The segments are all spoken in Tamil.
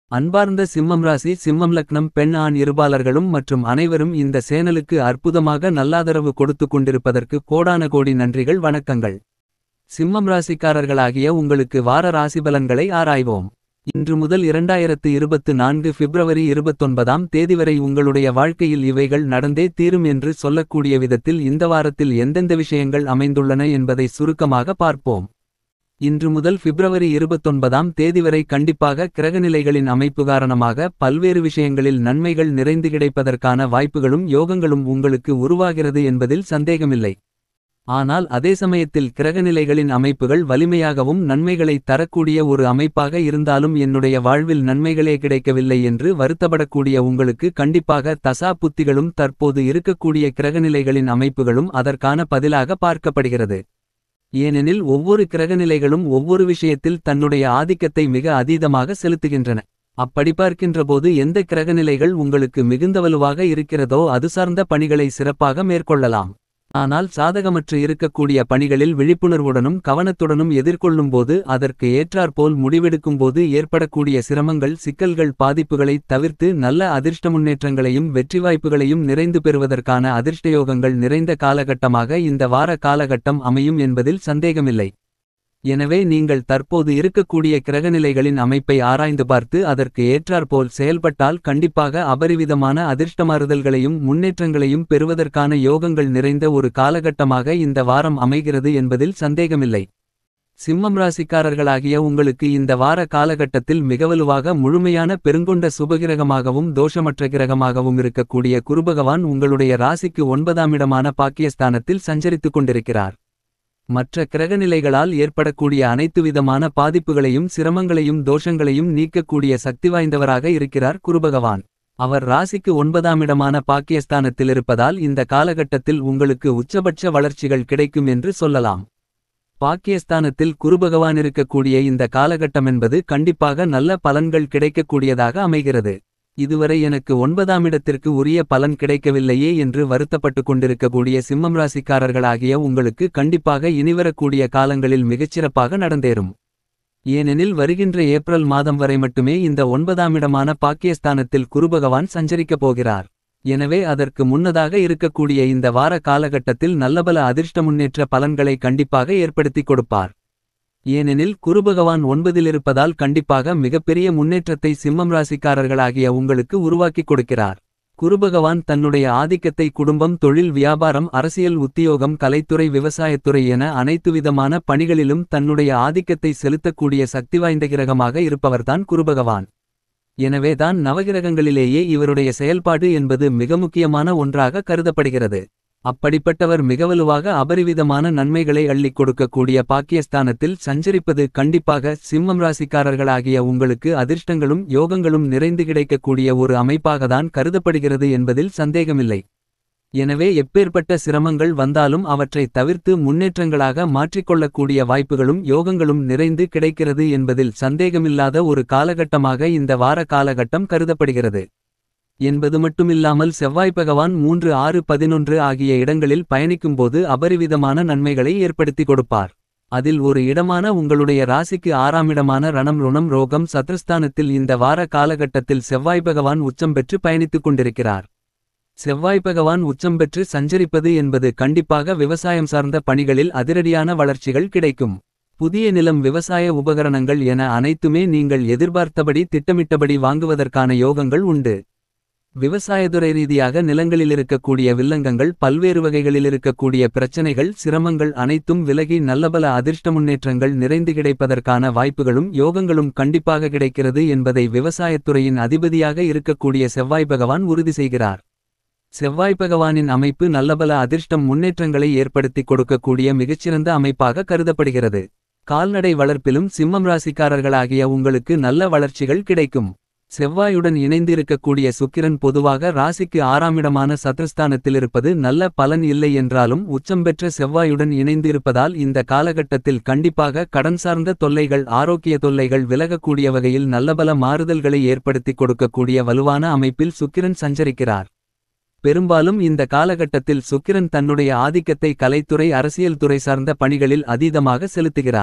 அன்பார்ந்த சிம்மம் ராசி சிம்மம் லக்னம் பெண் ஆண் இருபாலர்களும் மற்றும் அனைவரும் இந்த சேனலுக்கு அற்புதமாக நல்லாதரவு கொடுத்து கொண்டிருப்பதற்கு கோடான கோடி நன்றிகள் வணக்கங்கள். சிம்மம் ராசிக்காரர்களாகிய உங்களுக்கு வார ராசிபலன்களை ஆராய்வோம். இன்று முதல் 2024 பிப்ரவரி 29ஆம் தேதி வரை உங்களுடைய வாழ்க்கையில் இவைகள் நடந்தே தீரும் என்று சொல்லக்கூடிய விதத்தில் இந்த வாரத்தில் எந்தெந்த விஷயங்கள் அமைந்துள்ளன என்பதை சுருக்கமாக பார்ப்போம். இன்று முதல் பிப்ரவரி 29ஆம் தேதி வரை கண்டிப்பாக கிரகநிலைகளின் அமைப்பு காரணமாக பல்வேறு விஷயங்களில் நன்மைகள் நிறைந்து கிடைப்பதற்கான வாய்ப்புகளும் யோகங்களும் உங்களுக்கு உருவாகிறது என்பதில் சந்தேகமில்லை. ஆனால் அதே சமயத்தில் கிரகநிலைகளின் அமைப்புகள் வலிமையாகவும் நன்மைகளை தரக்கூடிய ஒரு அமைப்பாக இருந்தாலும் என்னுடைய வாழ்வில் நன்மைகளே கிடைக்கவில்லை என்று வருத்தப்படக்கூடிய உங்களுக்கு கண்டிப்பாக தசா புத்திகளும் தற்போது இருக்கக்கூடிய கிரகநிலைகளின் அமைப்புகளும் அதற்கான பதிலாக பார்க்கப்படுகிறது. ஏனெனில் ஒவ்வொரு கிரகநிலைகளும் ஒவ்வொரு விஷயத்தில் தன்னுடைய ஆதிக்கத்தை மிக அதீதமாக செலுத்துகின்றன. அப்படி பார்க்கின்றபோது எந்த கிரகநிலைகள் உங்களுக்கு மிகுந்த வலுவாக இருக்கிறதோ அது சார்ந்த பணிகளை சிறப்பாக மேற்கொள்ளலாம். ஆனால் சாதகமற்று இருக்கக்கூடிய பணிகளில் விழிப்புணர்வுடனும் கவனத்துடனும் எதிர்கொள்ளும்போது அதற்கு ஏற்றாற்போல் முடிவெடுக்கும்போது ஏற்படக்கூடிய சிரமங்கள் சிக்கல்கள் பாதிப்புகளைத் தவிர்த்து நல்ல அதிர்ஷ்ட முன்னேற்றங்களையும் வெற்றி வாய்ப்புகளையும் நிறைந்து பெறுவதற்கான அதிர்ஷ்டயோகங்கள் நிறைந்த காலகட்டமாக இந்த வார காலகட்டம் அமையும் என்பதில் சந்தேகமில்லை. எனவே நீங்கள் தற்போது இருக்கக்கூடிய கிரகநிலைகளின் அமைப்பை ஆராய்ந்து பார்த்து அதற்கு ஏற்றாற்போல் செயல்பட்டால் கண்டிப்பாக அபரிவிதமான அதிர்ஷ்டமாறுதல்களையும் முன்னேற்றங்களையும் பெறுவதற்கான யோகங்கள் நிறைந்த ஒரு காலகட்டமாக இந்த வாரம் அமைகிறது என்பதில் சந்தேகமில்லை. சிம்மம் ராசிக்காரர்களாகிய உங்களுக்கு இந்த வார காலகட்டத்தில் மிகவலுவாக முழுமையான பெருங்கொண்ட சுபகிரகமாகவும் தோஷமற்ற கிரகமாகவும் இருக்கக்கூடிய குருபகவான் உங்களுடைய ராசிக்கு 9ஆம் இடமான பாக்கியஸ்தானத்தில் சஞ்சரித்துக் கொண்டிருக்கிறார். மற்ற கிரகநிலைகளால் ஏற்படக்கூடிய அனைத்து விதமான பாதிப்புகளையும் சிரமங்களையும் தோஷங்களையும் நீக்கக்கூடிய சக்தி வாய்ந்தவராக இருக்கிறார் குருபகவான். அவர் ராசிக்கு 9ஆம் இடமான பாக்கியஸ்தானத்தில் இருப்பதால் இந்த காலகட்டத்தில் உங்களுக்கு உச்சபட்ச வளர்ச்சிகள் கிடைக்கும் என்று சொல்லலாம். பாக்கியஸ்தானத்தில் குருபகவான் இருக்கக்கூடிய இந்த காலகட்டமென்பது கண்டிப்பாக நல்ல பலன்கள் கிடைக்கக்கூடியதாக அமைகிறது. இதுவரை எனக்கு 9ஆம் இடத்திற்கு உரிய பலன் கிடைக்கவில்லையே என்று வருத்தப்பட்டு கொண்டிருக்கக்கூடிய சிம்மம் ராசிக்காரர்களாகிய உங்களுக்கு கண்டிப்பாக இனிவரக்கூடிய காலங்களில் மிகச்சிறப்பாக நடந்தேறும். ஏனெனில் வருகின்ற ஏப்ரல் மாதம் வரை மட்டுமே இந்த 9ஆம் இடமான பாக்கியஸ்தானத்தில் குருபகவான் சஞ்சரிக்கப் போகிறார். எனவே அதற்கு முன்னதாக இருக்கக்கூடிய இந்த வார காலகட்டத்தில் நல்லபல அதிர்ஷ்ட முன்னேற்ற பலன்களை கண்டிப்பாக ஏற்படுத்திக் கொடுப்பார். ஏனெனில் குருபகவான் 9இல் இருப்பதால் கண்டிப்பாக மிகப்பெரிய முன்னேற்றத்தை சிம்மம் ராசிக்காரர்களாகிய உங்களுக்கு உருவாக்கிக் கொடுக்கிறார். குருபகவான் தன்னுடைய ஆதிக்கத்தை குடும்பம் தொழில் வியாபாரம் அரசியல் உத்தியோகம் கலைத்துறை விவசாயத்துறை என அனைத்து விதமான பணிகளிலும் தன்னுடைய ஆதிக்கத்தை செலுத்தக்கூடிய சக்தி வாய்ந்த கிரகமாக இருப்பவர்தான் குருபகவான். எனவேதான் நவகிரகங்களிலேயே இவருடைய செயல்பாடு என்பது மிக முக்கியமான ஒன்றாக கருதப்படுகிறது. அப்படிப்பட்டவர் மிகவலுவாக அபரிவிதமான நன்மைகளை அள்ளிக் கொடுக்கக்கூடிய பாக்கியஸ்தானத்தில் சஞ்சரிப்பது கண்டிப்பாக சிம்மம் ராசிக்காரர்களாகிய உங்களுக்கு அதிர்ஷ்டங்களும் யோகங்களும் நிறைந்து கிடைக்கக்கூடிய ஒரு அமைப்பாகத்தான் கருதப்படுகிறது என்பதில் சந்தேகமில்லை. எனவே எப்பேற்பட்ட சிரமங்கள் வந்தாலும் அவற்றை தவிர்த்து முன்னேற்றங்களாக மாற்றிக்கொள்ளக்கூடிய வாய்ப்புகளும் யோகங்களும் நிறைந்து கிடைக்கிறது என்பதில் சந்தேகமில்லாத ஒரு காலகட்டமாக இந்த வார காலகட்டம் கருதப்படுகிறது. என்பது மட்டுமில்லாமல் செவ்வாய் பகவான் 3 6 11 ஆகிய இடங்களில் பயணிக்கும்போது அபரிவிதமான நன்மைகளை ஏற்படுத்தி கொடுப்பார். அதில் ஒரு இடமான உங்களுடைய ராசிக்கு 6ஆம் இடமான ரணம் ருணம் ரோகம் சத்ருஸ்தானத்தில் இந்த வார காலகட்டத்தில் செவ்வாய் பகவான் உச்சம் பெற்று பயணித்துக் கொண்டிருக்கிறார். செவ்வாய் பகவான் உச்சம் பெற்று சஞ்சரிப்பது என்பது கண்டிப்பாக விவசாயம் சார்ந்த பணிகளில் அதிரடியான வளர்ச்சிகள் கிடைக்கும். புதிய நிலம் விவசாய உபகரணங்கள் என அனைத்துமே நீங்கள் எதிர்பார்த்தபடி திட்டமிட்டபடி வாங்குவதற்கான யோகங்கள் உண்டு. விவசாயத்துறை ரீதியாக நிலங்களில் இருக்கக்கூடிய வில்லங்கங்கள் பல்வேறு வகைகளில் இருக்கக்கூடிய பிரச்சனைகள் சிரமங்கள் அனைத்தும் விலகி நல்லபல அதிர்ஷ்ட முன்னேற்றங்கள் நிறைந்து கிடைப்பதற்கான வாய்ப்புகளும் யோகங்களும் கண்டிப்பாக கிடைக்கிறது என்பதை விவசாயத்துறையின் அதிபதியாக இருக்கக்கூடிய செவ்வாய் பகவான் உறுதி செய்கிறார். செவ்வாய் பகவானின் அமைப்பு நல்லபல அதிர்ஷ்டம் முன்னேற்றங்களை ஏற்படுத்தி கொடுக்கக்கூடிய மிகச்சிறந்த அமைப்பாக கருதப்படுகிறது. கால்நடை வளர்ப்பிலும் சிம்மம் ராசிக்காரர்களாகிய உங்களுக்கு நல்ல வளர்ச்சிகள் கிடைக்கும். செவ்வாயுடன் இணைந்து இருக்கக்கூடிய சுக்கிரன் பொதுவாக ராசிக்கு 6ஆம் இடமான சத்ருஸ்தானத்தில் இருப்பது நல்ல பலன் இல்லை என்றாலும் உச்சம் பெற்ற செவ்வாயுடன் இணைந்து இருப்பதால் இந்த காலகட்டத்தில் கண்டிப்பாக கடன் சார்ந்த தொல்லைகள் ஆரோக்கிய தொல்லைகள் விலகக்கூடிய வகையில் நல்லபல மாறுதல்களை ஏற்படுத்தி கொடுக்கக்கூடிய வலுவான அமைப்பில் சுக்கிரன் சஞ்சரிக்கிறார். பெரும்பாலும் இந்த காலகட்டத்தில் சுக்கிரன் தன்னுடைய ஆதிக்கத்தை கலைத்துறை அரசியல் துறை சார்ந்த பணிகளில் அதீதமாக செலுத்துகிறார்.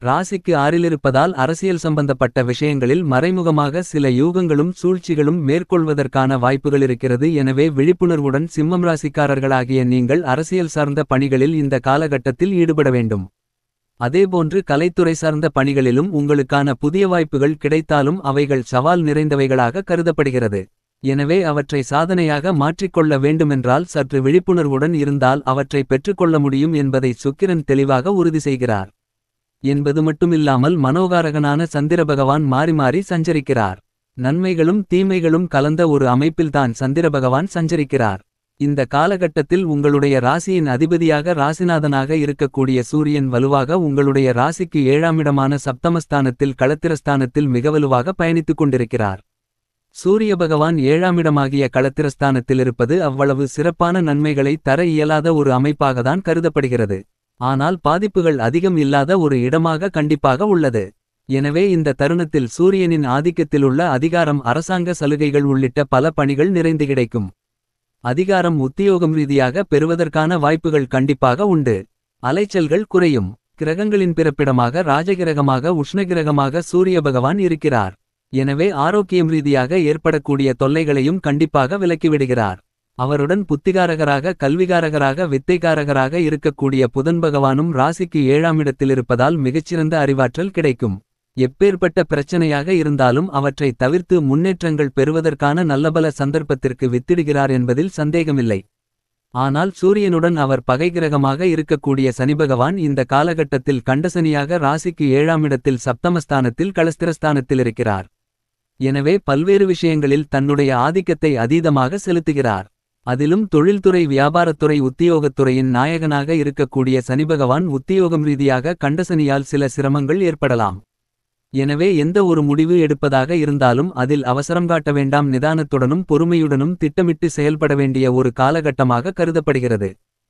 ராசிக்கு ஆறிலிருப்பதால் அரசியல் சம்பந்தப்பட்ட விஷயங்களில் மறைமுகமாக சில யூகங்களும் சூழ்ச்சிகளும் மேற்கொள்வதற்கான வாய்ப்புகளிருக்கிறது. எனவே விழிப்புணர்வுடன் சிம்மம் ராசிக்காரர்களாகிய நீங்கள் அரசியல் சார்ந்த பணிகளில் இந்த காலகட்டத்தில் ஈடுபட வேண்டும். அதேபோன்று கலைத்துறை சார்ந்த பணிகளிலும் உங்களுக்கான புதிய வாய்ப்புகள் கிடைத்தாலும் அவைகள் சவால் நிறைந்தவைகளாக கருதப்படுகிறது. எனவே அவற்றை சாதனையாக மாற்றிக்கொள்ள வேண்டுமென்றால் சற்று விழிப்புணர்வுடன் இருந்தால் அவற்றை பெற்றுக்கொள்ள முடியும் என்பதை சுக்கிரன் தெளிவாக உறுதி செய்கிறார். என்பது மட்டுமில்லாமல் மனோகாரகனான சந்திர பகவான் மாறி மாறி சஞ்சரிக்கிறார். நன்மைகளும் தீமைகளும் கலந்த ஒரு அமைப்பில்தான் சந்திர பகவான் சஞ்சரிக்கிறார். இந்த காலகட்டத்தில் உங்களுடைய ராசியின் அதிபதியாக ராசிநாதனாக இருக்கக்கூடிய சூரியன் வலுவாக உங்களுடைய ராசிக்கு 7ஆம் இடமான சப்தமஸ்தானத்தில் களத்திரஸ்தானத்தில் மிக வலுவாக பயணித்துக் கொண்டிருக்கிறார். சூரிய பகவான் 7ஆம் இடமாகிய களத்திரஸ்தானத்தில் இருப்பது அவ்வளவு சிறப்பான நன்மைகளை தர இயலாத ஒரு அமைப்பாகத்தான் கருதப்படுகிறது. ஆனால் பாதிப்புகள் அதிகம் இல்லாத ஒரு இடமாக கண்டிப்பாக உள்ளது. எனவே இந்த தருணத்தில் சூரியனின் ஆதிக்கத்திலுள்ள அதிகாரம் அரசாங்க சலுகைகள் உள்ளிட்ட பல பணிகள் நிறைந்து கிடைக்கும். அதிகாரம் உத்தியோகம் ரீதியாக பெறுவதற்கான வாய்ப்புகள் கண்டிப்பாக உண்டு. அலைச்சல்கள் குறையும். கிரகங்களின் பிறப்பிடமாக ராஜகிரகமாக உஷ்ணகிரகமாக சூரிய பகவான் இருக்கிறார். எனவே ஆரோக்கியம் ரீதியாக ஏற்படக்கூடிய தொல்லைகளையும் கண்டிப்பாக விலக்கிவிடுகிறார். அவருடன் புத்திகாரகராக கல்விகாரகராக வித்தைகாரகராக இருக்கக்கூடிய புதன் பகவானும் ராசிக்கு 7ஆம் இடத்திலிருப்பதால் மிகச்சிறந்த அறிவாற்றல் கிடைக்கும். எப்பேற்பட்ட பிரச்சனையாக இருந்தாலும் அவற்றை தவிர்த்து முன்னேற்றங்கள் பெறுவதற்கான நல்லபல சந்தர்ப்பத்திற்கு வித்திடுகிறார் என்பதில் சந்தேகமில்லை. ஆனால் சூரியனுடன் அவர் பகை கிரகமாக இருக்கக்கூடிய சனிபகவான் இந்த காலகட்டத்தில் கண்டசனியாக ராசிக்கு 7ஆம் இடத்தில் சப்தமஸ்தானத்தில் களஸ்திரஸ்தானத்தில் இருக்கிறார். எனவே பல்வேறு விஷயங்களில் தன்னுடைய ஆதிக்கத்தை அதீதமாக செலுத்துகிறார். அதிலும் தொழில்துறை வியாபாரத்துறை உத்தியோகத்துறையின் நாயகனாக இருக்கக்கூடிய சனிபகவான் உத்தியோகம் ரீதியாக கண்டசனியால் சில சிரமங்கள் ஏற்படலாம். எனவே எந்த ஒரு முடிவு எடுப்பதாக இருந்தாலும் அதில் அவசரம் காட்ட வேண்டாம். நிதானத்துடனும் பொறுமையுடனும் திட்டமிட்டு செயல்பட வேண்டிய ஒரு காலகட்டமாக கருதப்படுகிறது.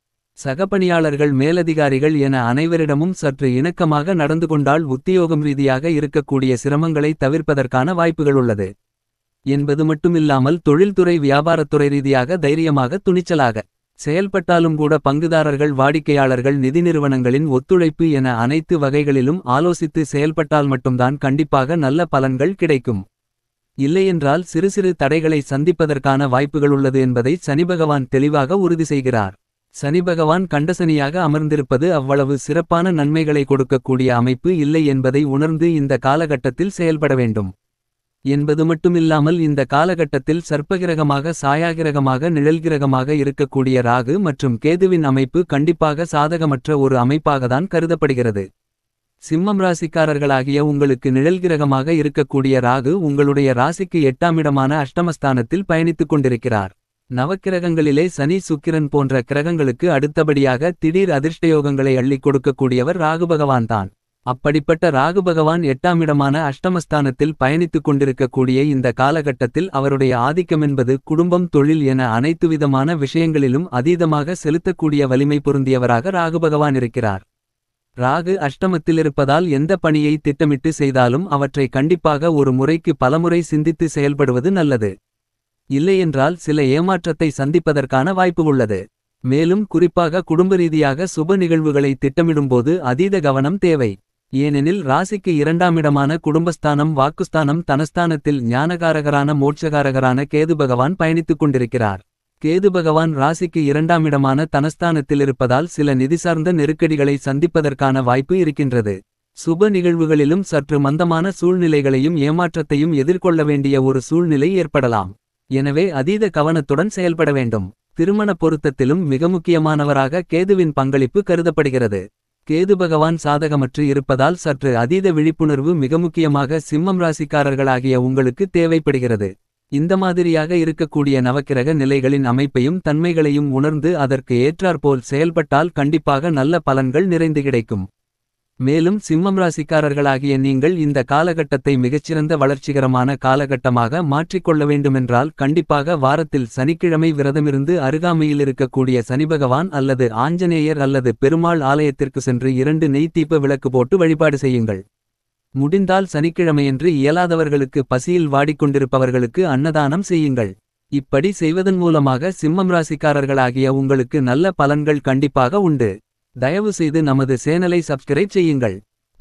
சக பணியாளர்கள் மேலதிகாரிகள் என அனைவரிடமும் சற்று இணக்கமாக நடந்து கொண்டால் உத்தியோகம் ரீதியாக இருக்கக்கூடிய சிரமங்களை தவிர்ப்பதற்கான வாய்ப்புகள் உள்ளது. என்பது மட்டுமில்லாமல் தொழில்துறை வியாபாரத்துறை ரீதியாக தைரியமாக துணிச்சலாக செயல்பட்டாலும் கூட பங்குதாரர்கள் வாடிக்கையாளர்கள் நிதி நிறுவனங்களின் ஒத்துழைப்பு என அனைத்து வகைகளிலும் ஆலோசித்து செயல்பட்டால் மட்டும்தான் கண்டிப்பாக நல்ல பலன்கள் கிடைக்கும். இல்லையென்றால் சிறு சிறு தடைகளை சந்திப்பதற்கான வாய்ப்புகள் உள்ளது என்பதை சனிபகவான் தெளிவாக உறுதி செய்கிறார். சனிபகவான் கண்டசனியாக அமர்ந்திருப்பது அவ்வளவு சிறப்பான நன்மைகளை கொடுக்கக்கூடிய அமைப்பு இல்லை என்பதை உணர்ந்து இந்த காலகட்டத்தில் செயல்பட வேண்டும். என்பது மட்டுமில்லாமல் இந்த காலகட்டத்தில் சர்ப்பகிரகமாக சாயாகிரகமாக நிழல்கிரகமாக இருக்கக்கூடிய ராகு மற்றும் கேதுவின் அமைப்பு கண்டிப்பாக சாதகமற்ற ஒரு அமைப்பாகத்தான் கருதப்படுகிறது. சிம்மம் ராசிக்காரர்களாகிய உங்களுக்கு நிழல்கிரகமாக இருக்கக்கூடிய ராகு உங்களுடைய ராசிக்கு 8ஆம் இடமான அஷ்டமஸ்தானத்தில் பயணித்துக் கொண்டிருக்கிறார். நவக்கிரகங்களிலே சனி சுக்கிரன் போன்ற கிரகங்களுக்கு அடுத்தபடியாக திடீர் அதிர்ஷ்டயோகங்களை அள்ளிக் கொடுக்கக்கூடியவர் ராகு பகவான்தான். அப்படிப்பட்ட ராகு பகவான் 8ஆம் இடமான அஷ்டமஸ்தானத்தில் பயணித்துக் கொண்டிருக்கக்கூடிய இந்த காலகட்டத்தில் அவருடைய ஆதிக்கமென்பது குடும்பம் தொழில் என அனைத்து விதமான விஷயங்களிலும் அதீதமாக செலுத்தக்கூடிய வலிமை பொருந்தியவராக ராகு பகவான் இருக்கிறார். ராகு அஷ்டமத்தில் இருப்பதால் எந்த பணியை திட்டமிட்டு செய்தாலும் அவற்றை கண்டிப்பாக ஒரு முறைக்கு பலமுறை சிந்தித்து செயல்படுவது நல்லது. இல்லையென்றால் சில ஏமாற்றத்தை சந்திப்பதற்கான வாய்ப்பு உள்ளது. மேலும் குறிப்பாக குடும்ப ரீதியாக சுப நிகழ்வுகளை திட்டமிடும்போது அதீத கவனம் தேவை. ஏனெனில் ராசிக்கு 2ஆம் இடமான குடும்பஸ்தானம் வாக்குஸ்தானம் தனஸ்தானத்தில் ஞானகாரகரான மோட்சகாரகரான கேது பகவான் பயணித்துக் கொண்டிருக்கிறார். கேது பகவான் ராசிக்கு 2ஆம் இடமான தனஸ்தானத்தில் இருப்பதால் சில நிதி சார்ந்த நெருக்கடிகளை சந்திப்பதற்கான வாய்ப்பு இருக்கின்றது. சுப நிகழ்வுகளிலும் சற்று மந்தமான சூழ்நிலைகளையும் ஏமாற்றத்தையும் எதிர்கொள்ள வேண்டிய ஒரு சூழ்நிலை ஏற்படலாம். எனவே அதீத கவனத்துடன் செயல்பட வேண்டும். திருமண பொருத்தத்திலும் மிக முக்கியமானவராக கேதுவின் பங்களிப்பு கருதப்படுகிறது. கேது பகவான் சாதகமற்று இருப்பதால் சற்று அதீத விழிப்புணர்வு மிக முக்கியமாக சிம்மம் ராசிக்காரர்களாகிய உங்களுக்கு தேவைப்படுகிறது. இந்த மாதிரியாக இருக்கக்கூடிய நவக்கிரக நிலைகளின் அமைப்பையும் தன்மைகளையும் உணர்ந்து அதற்கு ஏற்றாற்போல் செயல்பட்டால் கண்டிப்பாக நல்ல பலன்கள் நிறைந்து கிடைக்கும். மேலும் சிம்மம் ராசிக்காரர்களாகிய நீங்கள் இந்த காலகட்டத்தை மிகச்சிறந்த வளர்ச்சிகரமான காலகட்டமாக மாற்றிக்கொள்ள வேண்டுமென்றால் கண்டிப்பாக வாரத்தில் சனிக்கிழமை விரதமிருந்து அருகாமையில் இருக்கக்கூடிய சனிபகவான் அல்லது ஆஞ்சநேயர் அல்லது பெருமாள் ஆலயத்திற்கு சென்று 2 நெய் தீப விளக்கு போட்டு வழிபாடு செய்யுங்கள். முடிந்தால் சனிக்கிழமையன்று இயலாதவர்களுக்கு பசியில் வாடிக்கொண்டிருப்பவர்களுக்கு அன்னதானம் செய்யுங்கள். இப்படி செய்வதன் மூலமாக சிம்மம் ராசிக்காரர்களாகிய உங்களுக்கு நல்ல பலன்கள் கண்டிப்பாக உண்டு. தயவு செய்து நமது சேனலை சப்ஸ்கிரைப் செய்யுங்கள்.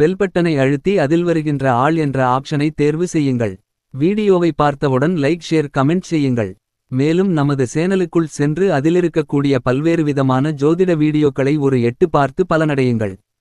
பெல் பட்டனை அழுத்தி அதில் வருகின்ற ஆல் என்ற ஆப்ஷனை தேர்வு செய்யுங்கள். வீடியோவை பார்த்தவுடன் லைக் ஷேர் கமெண்ட் செய்யுங்கள். மேலும் நமது சேனலுக்குள் சென்று அதிலிருக்கக்கூடிய பல்வேறு விதமான ஜோதிட வீடியோக்களை ஒரு எட்டு பார்த்து பலனடையுங்கள்.